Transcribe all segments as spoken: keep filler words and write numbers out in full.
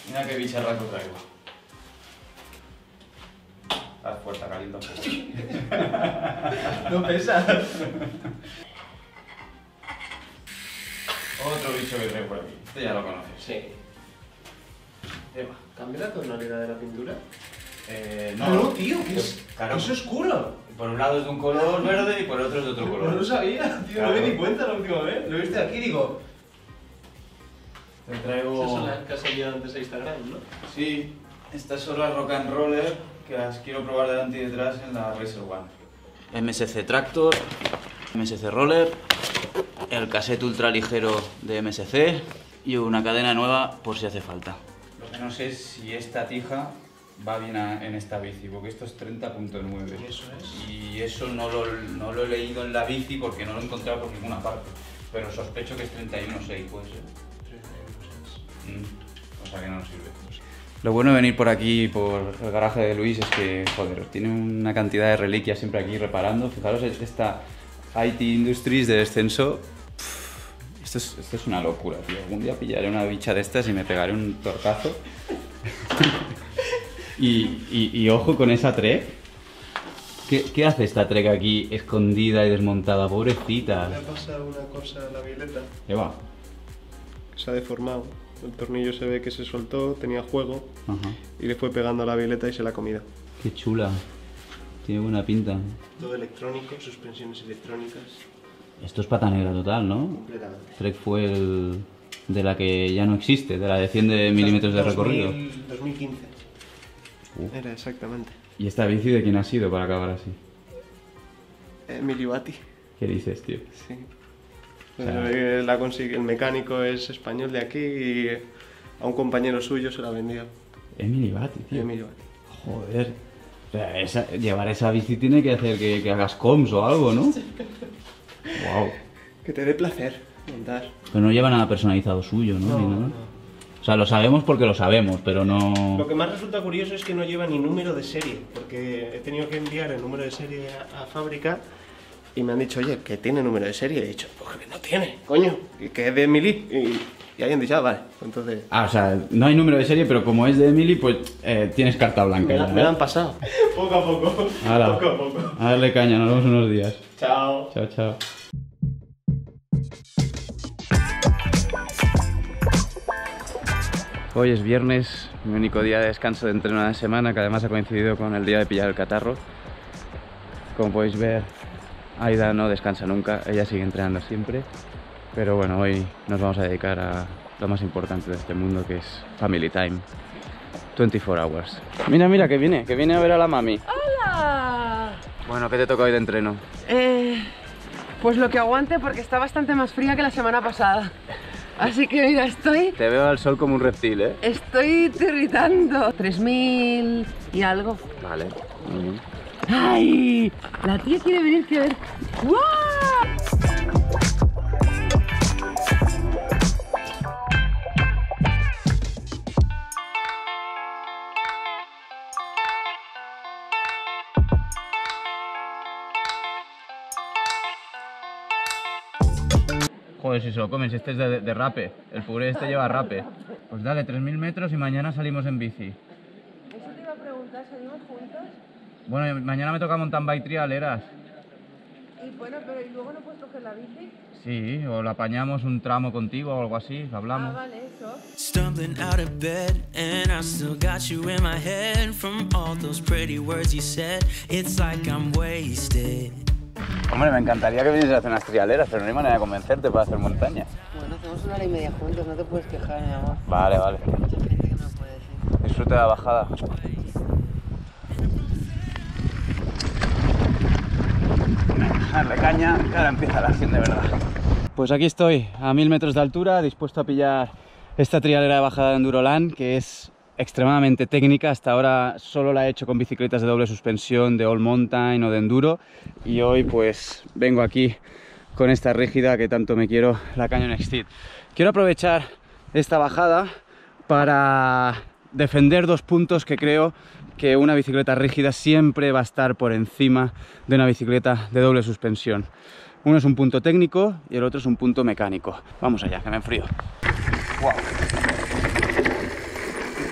Mira qué bicharraco traigo. Haz fuerza, calienta un poco. No pesa. Otro bicho que traigo por aquí. Este ya lo conoces. Sí. Eva, ¿cambia la tonalidad de la pintura? Eh, No, no, tío, ¿qué es? Claro. Es oscuro. Por un lado es de un color verde y por otro es de otro color. No lo sabía, tío, Claro. no me di cuenta la última vez. Lo viste aquí y digo... Te traigo... Esas son las que has enviado antes a Instagram, ¿no? Sí, estas son las Rock and Roller que las quiero probar delante y detrás en la Racer One. M S C Tractor, M S C Roller, el cassette ultra ligero de M S C y una cadena nueva por si hace falta. Lo que no sé es si esta tija va bien a, en esta bici, porque esto es treinta punto nueve. ¿Y eso es? Y eso no lo, no lo he leído en la bici porque no lo he encontrado por ninguna parte. Pero sospecho que es treinta y uno punto seis, puede ser. Mm, o sea que no nos sirve. Lo bueno de venir por aquí, por el garaje de Luis, es que, joder, tiene una cantidad de reliquias siempre aquí reparando. Fijaros, esta I T Industries de descenso. Pff, esto, es, esto es una locura, tío. Algún día pillaré una bicha de estas y me pegaré un torcazo. y, y, y ojo con esa Trek. ¿Qué, ¿Qué hace esta Trek aquí escondida y desmontada? Pobrecita. Le ha pasado una cosa a la Violeta. ¿Qué va? Se ha deformado. El tornillo se ve que se soltó, tenía juego. Ajá. Y le fue pegando a la Violeta y se la ha comido. Qué chula. Tiene buena pinta. Todo electrónico, suspensiones electrónicas. Esto es pata negra total, ¿no? Completamente. Trek fue el de la que ya no existe, de la de cien milímetros de recorrido. dos mil quince. Uh. Era exactamente. ¿Y esta bici de quién ha sido para acabar así? Emily Bati. ¿Qué dices, tío? Sí. O sea, Eh, la consigue, el mecánico es español de aquí y a un compañero suyo se la vendió. Emily Bati, tío. Emily Bati. Joder. O sea, esa- llevar esa bici tiene que hacer que, que hagas coms o algo, ¿no? Wow. Que te dé placer montar. Pero no lleva nada personalizado suyo, ¿no? No, Ni nada. no. O sea, lo sabemos porque lo sabemos, pero no... Lo que más resulta curioso es que no lleva ni número de serie, porque he tenido que enviar el número de serie a, a fábrica y me han dicho, oye, que tiene número de serie. Y he dicho, pues que no tiene, coño, y que es de Emily. Y, y ahí han dicho, ah, vale, entonces... Ah, o sea, no hay número de serie, pero como es de Emily, pues eh, tienes carta blanca. Me, la, ya, me ¿eh? la han pasado. Poco a poco, Hala. poco a poco. A darle caña, nos vemos unos días. Chao. Chao, chao. Hoy es viernes, mi único día de descanso de entreno de la semana, que además ha coincidido con el día de pillar el catarro. Como podéis ver, Aida no descansa nunca, ella sigue entrenando siempre. Pero bueno, hoy nos vamos a dedicar a lo más importante de este mundo, que es Family Time. veinticuatro hours. Mira, mira, que viene, que viene a ver a la mami. ¡Hola! Bueno, ¿qué te toca hoy de entreno? Eh, pues lo que aguante porque está bastante más fría que la semana pasada. Así que mira, estoy... Te veo al sol como un reptil, ¿eh? Estoy tirritando. tres mil y algo. Vale. Muy bien. ¡Ay! La tía quiere venir, quiere ver. ¡Guau! Joder, si se lo comen, si este es de, de rape. El puré este lleva rape. Pues dale, tres mil metros y mañana salimos en bici. Eso te iba a preguntar, ¿salimos juntos? Bueno, mañana me toca mountain bike trial, ¿eras? Y bueno, pero ¿y luego no puedes coger la bici? Sí, o lo apañamos un tramo contigo o algo así, lo Ah, hablamos. vale, eso. Stumbling out of bed, and I still got you in my head from all those pretty words you said. It's like I'm wasted. Hombre, me encantaría que vinieses a hacer unas trialeras, pero no hay manera de convencerte para hacer montaña. Bueno, hacemos una hora y media juntos, no te puedes quejar, mi amor. Vale, vale. Hay mucha gente que no puede decir. Disfruta de la bajada. Darle caña, que ahora empieza la acción de verdad. Pues aquí estoy, a mil metros de altura, dispuesto a pillar esta trialera de bajada de Enduroland, que es extremadamente técnica. Hasta ahora solo la he hecho con bicicletas de doble suspensión, de all mountain o de enduro, y hoy pues vengo aquí con esta rígida que tanto me quiero, la Canyon Exceed. Quiero aprovechar esta bajada para defender dos puntos que creo que una bicicleta rígida siempre va a estar por encima de una bicicleta de doble suspensión. Uno es un punto técnico y el otro es un punto mecánico. Vamos allá, que me enfrío. Wow.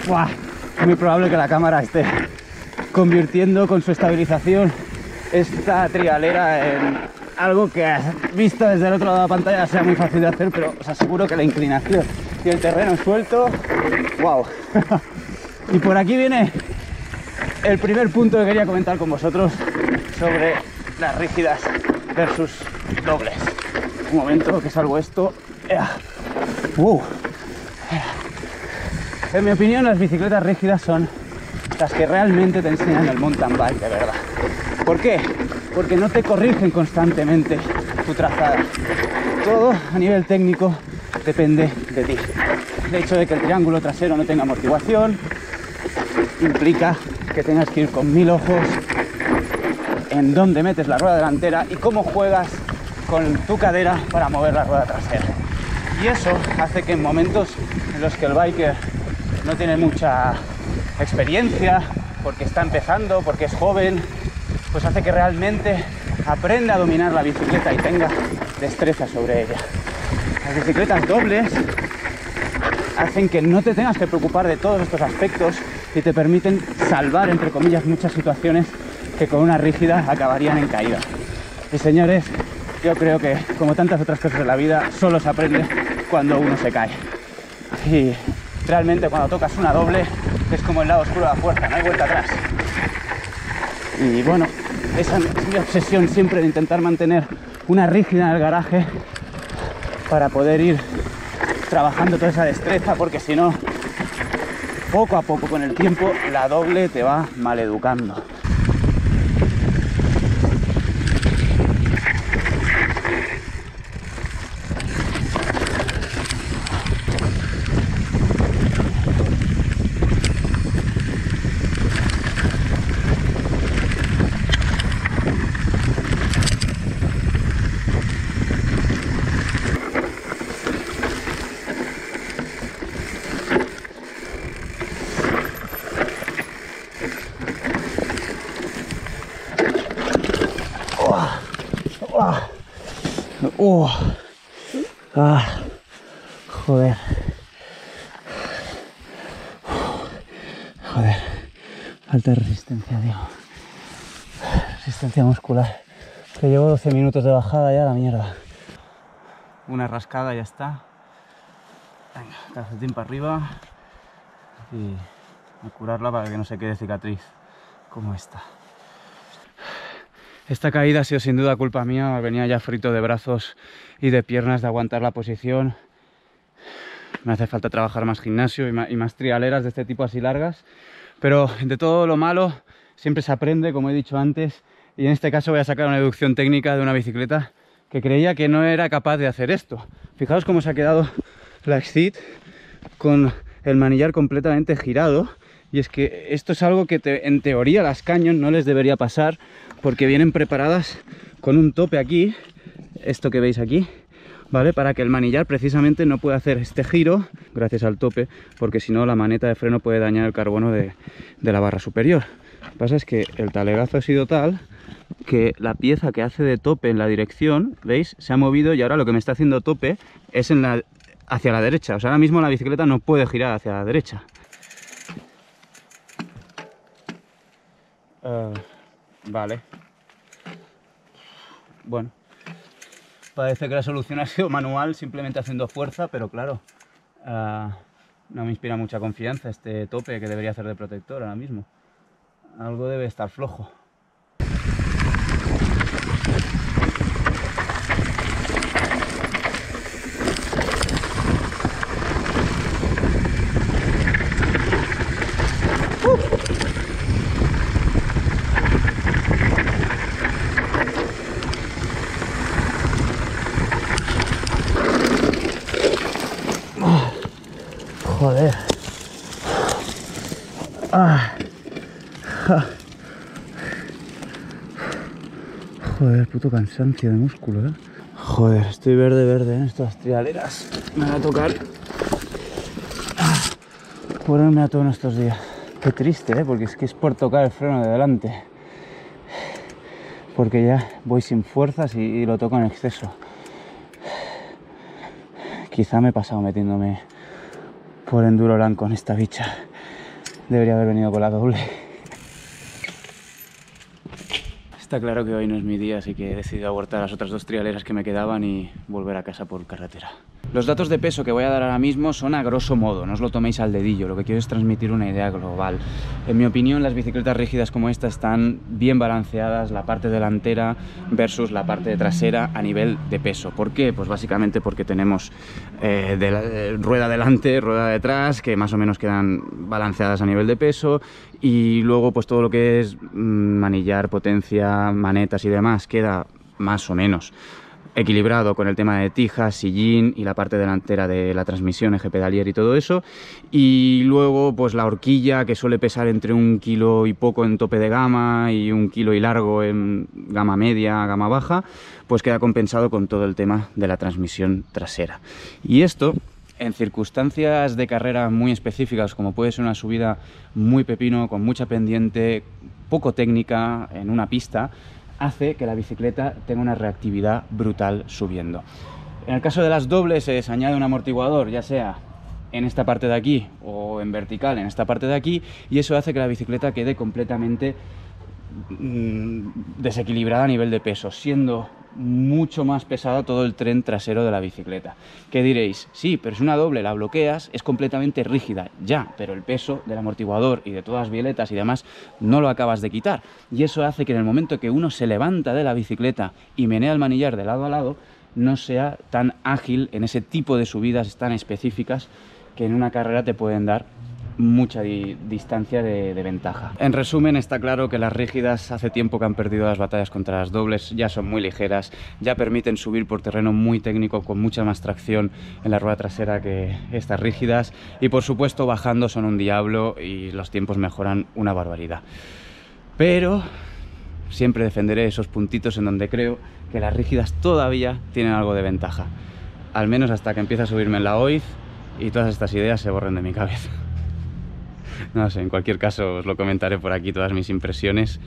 ¡buah! Es muy probable que la cámara esté convirtiendo con su estabilización esta trialera en algo que visto desde el otro lado de la pantalla sea muy fácil de hacer, pero os aseguro que la inclinación y el terreno suelto, ¡wow! Y por aquí viene el primer punto que quería comentar con vosotros sobre las rígidas versus dobles. Un momento que salgo esto. ¡Wow! En mi opinión, las bicicletas rígidas son las que realmente te enseñan el mountain bike de verdad. ¿Por qué? Porque no te corrigen constantemente tu trazada. Todo a nivel técnico depende de ti. El hecho de que el triángulo trasero no tenga amortiguación implica que tengas que ir con mil ojos en dónde metes la rueda delantera y cómo juegas con tu cadera para mover la rueda trasera. Y eso hace que en momentos en los que el biker no tiene mucha experiencia, porque está empezando, porque es joven, pues hace que realmente aprenda a dominar la bicicleta y tenga destreza sobre ella. Las bicicletas dobles hacen que no te tengas que preocupar de todos estos aspectos y te permiten salvar, entre comillas, muchas situaciones que con una rígida acabarían en caída. Y señores, yo creo que, como tantas otras cosas en la vida, solo se aprende cuando uno se cae. Y realmente cuando tocas una doble es como el lado oscuro de la fuerza, no hay vuelta atrás. Y bueno, esa es mi obsesión siempre de intentar mantener una rígida en el garaje para poder ir trabajando toda esa destreza, porque si no, poco a poco con el tiempo la doble te va maleducando. Oh. Ah. Joder. Joder. Falta de resistencia, tío. Resistencia muscular. Que llevo doce minutos de bajada ya, la mierda. Una rascada, ya está. Venga, calcetín para arriba. Y a curarla para que no se quede cicatriz como esta. Esta caída ha sido sin duda culpa mía, venía ya frito de brazos y de piernas de aguantar la posición. Me hace falta trabajar más gimnasio y más, y más trialeras de este tipo así largas. Pero de todo lo malo siempre se aprende, como he dicho antes, y en este caso voy a sacar una deducción técnica de una bicicleta que creía que no era capaz de hacer esto. Fijaos cómo se ha quedado la Exit con el manillar completamente girado. Y es que esto es algo que te, en teoría las Canyon no les debería pasar, porque vienen preparadas con un tope aquí, esto que veis aquí, ¿vale? Para que el manillar precisamente no pueda hacer este giro gracias al tope, porque si no la maneta de freno puede dañar el carbono de, de la barra superior. Lo que pasa es que el talegazo ha sido tal que la pieza que hace de tope en la dirección, ¿veis? Se ha movido y ahora lo que me está haciendo tope es en la, hacia la derecha. O sea, ahora mismo la bicicleta no puede girar hacia la derecha. Uh, vale. Bueno, parece que la solución ha sido manual, simplemente haciendo fuerza, pero claro, uh, no me inspira mucha confianza este tope que debería hacer de protector ahora mismo. Algo debe estar flojo. Joder. Ah. Joder, puto cansancio de músculo, ¿eh? Joder, estoy verde, verde en estas trialeras. Me va a tocar ponerme a tono estos días. Qué triste, ¿eh? Porque es que es por tocar el freno de delante. Porque ya voy sin fuerzas y, y lo toco en exceso. Quizá me he pasado metiéndome por Enduroland con esta bicha. Debería haber venido con la doble. Está claro que hoy no es mi día, así que he decidido abortar las otras dos trialeras que me quedaban y volver a casa por carretera. Los datos de peso que voy a dar ahora mismo son a grosso modo, no os lo toméis al dedillo, lo que quiero es transmitir una idea global. En mi opinión, las bicicletas rígidas como esta están bien balanceadas, la parte delantera versus la parte trasera a nivel de peso. ¿Por qué? Pues básicamente porque tenemos eh, de la, eh, rueda delante, rueda detrás, que más o menos quedan balanceadas a nivel de peso, y luego pues todo lo que es mmm, manillar, potencia, manetas y demás queda más o menos equilibrado con el tema de tijas, sillín y la parte delantera de la transmisión, eje pedalier y todo eso. Y luego pues la horquilla, que suele pesar entre un kilo y poco en tope de gama y un kilo y largo en gama media, gama baja, pues queda compensado con todo el tema de la transmisión trasera. Y esto, en circunstancias de carrera muy específicas, como puede ser una subida muy pepino, con mucha pendiente, poco técnica en una pista, hace que la bicicleta tenga una reactividad brutal subiendo. En el caso de las dobles se les añade un amortiguador, ya sea en esta parte de aquí o en vertical en esta parte de aquí, y eso hace que la bicicleta quede completamente mmm, desequilibrada a nivel de peso, siendo mucho más pesado todo el tren trasero de la bicicleta. ¿Qué diréis? Sí, pero es una doble, la bloqueas, es completamente rígida, ya, pero el peso del amortiguador y de todas las bieletas y demás no lo acabas de quitar, y eso hace que en el momento que uno se levanta de la bicicleta y menea el manillar de lado a lado, no sea tan ágil en ese tipo de subidas tan específicas que en una carrera te pueden dar mucha di distancia de, de ventaja. En resumen, está claro que las rígidas hace tiempo que han perdido las batallas contra las dobles, ya son muy ligeras, ya permiten subir por terreno muy técnico con mucha más tracción en la rueda trasera que estas rígidas, y por supuesto bajando son un diablo y los tiempos mejoran una barbaridad. Pero siempre defenderé esos puntitos en donde creo que las rígidas todavía tienen algo de ventaja, al menos hasta que empiece a subirme en la O I Z y todas estas ideas se borren de mi cabeza. No sé, en cualquier caso os lo comentaré por aquí, todas mis impresiones.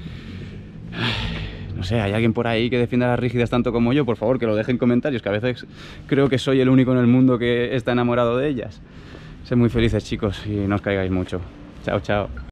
No sé, ¿hay alguien por ahí que defienda las rígidas tanto como yo? Por favor, que lo deje en comentarios, que a veces creo que soy el único en el mundo que está enamorado de ellas. Sed muy felices, chicos, y no os caigáis mucho. Chao, chao.